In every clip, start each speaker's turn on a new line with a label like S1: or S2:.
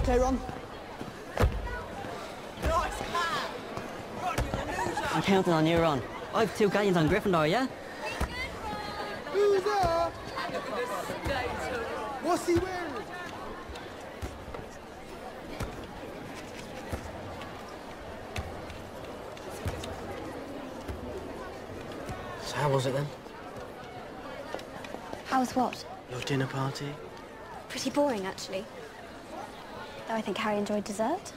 S1: okay, Ron?
S2: Nice cat! Ron, you're the loser!
S3: I'm counting on you, Ron. I've 2 guardians on Gryffindor, yeah?
S1: Who's that?
S2: Look at the skater!
S1: What's he wearing?
S4: So how was it then?
S5: How was what?
S4: Your dinner party?
S5: Pretty boring, actually. Though I think Harry enjoyed dessert.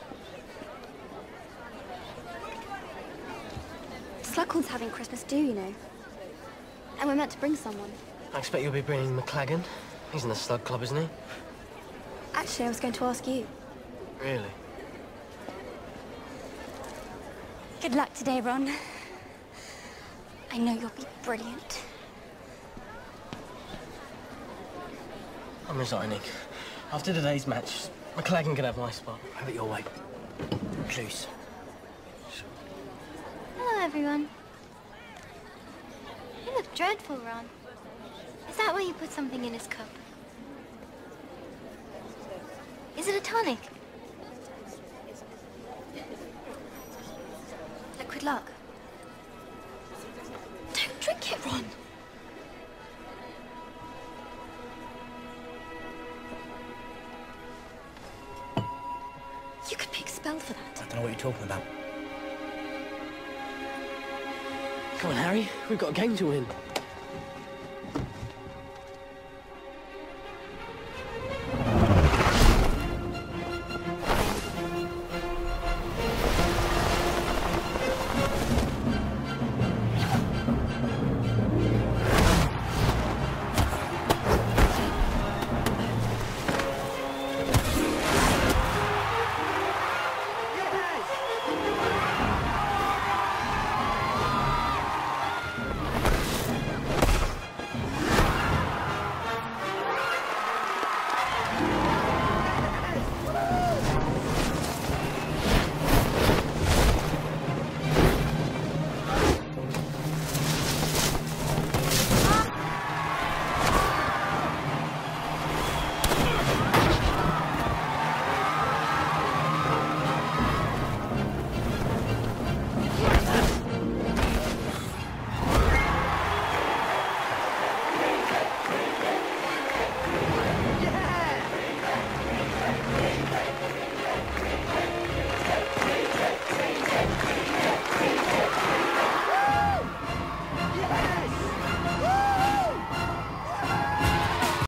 S5: Slughorn's having Christmas do, you know. And we're meant to bring someone.
S4: I expect you'll be bringing McLagan. He's in the Slug Club, isn't he?
S5: Actually, I was going to ask you.
S4: Really?
S5: Good luck today, Ron. I know you'll be brilliant.
S4: I'm resigning. After today's match, McLagan can have my spot. Have it your way. Please.
S6: Hello, everyone. You look dreadful, Ron. Is that why you put something in his cup? Is it a tonic? Liquid luck? Don't drink it, Ron. You could be expelled for that.
S4: I don't know what you're talking about. Come on, Harry. We've got a game to win.